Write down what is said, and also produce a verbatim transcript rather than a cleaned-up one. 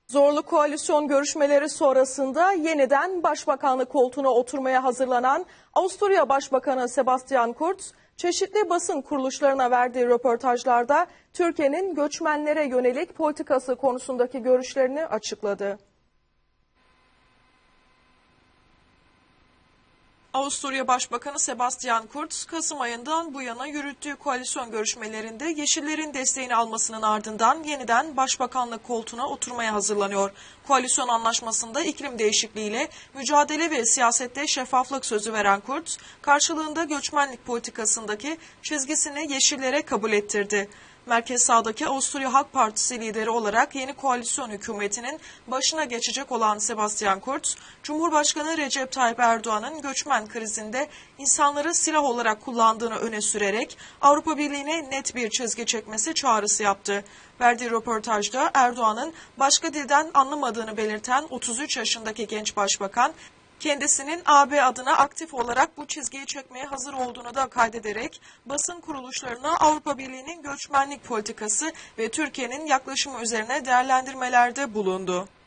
Zorlu koalisyon görüşmeleri sonrasında yeniden başbakanlık koltuğuna oturmaya hazırlanan Avusturya Başbakanı Sebastian Kurz, çeşitli basın kuruluşlarına verdiği röportajlarda Türkiye'nin göçmenlere yönelik politikası konusundaki görüşlerini açıkladı. Avusturya Başbakanı Sebastian Kurz, Kasım ayından bu yana yürüttüğü koalisyon görüşmelerinde Yeşillerin desteğini almasının ardından yeniden başbakanlık koltuğuna oturmaya hazırlanıyor. Koalisyon anlaşmasında iklim değişikliğiyle mücadele ve siyasette şeffaflık sözü veren Kurz, karşılığında göçmenlik politikasındaki çizgisini Yeşillere kabul ettirdi. Merkez sağdaki Avusturya Halk Partisi lideri olarak yeni koalisyon hükümetinin başına geçecek olan Sebastian Kurz, Cumhurbaşkanı Recep Tayyip Erdoğan'ın göçmen krizinde insanları silah olarak kullandığını öne sürerek Avrupa Birliği'ne net bir çizgi çekmesi çağrısı yaptı. Verdiği röportajda Erdoğan'ın başka dilden anlamadığını belirten otuz üç yaşındaki genç başbakan, kendisinin A B adına aktif olarak bu çizgiyi çekmeye hazır olduğunu da kaydederek basın kuruluşlarına Avrupa Birliği'nin göçmenlik politikası ve Türkiye'nin yaklaşımı üzerine değerlendirmelerde bulundu.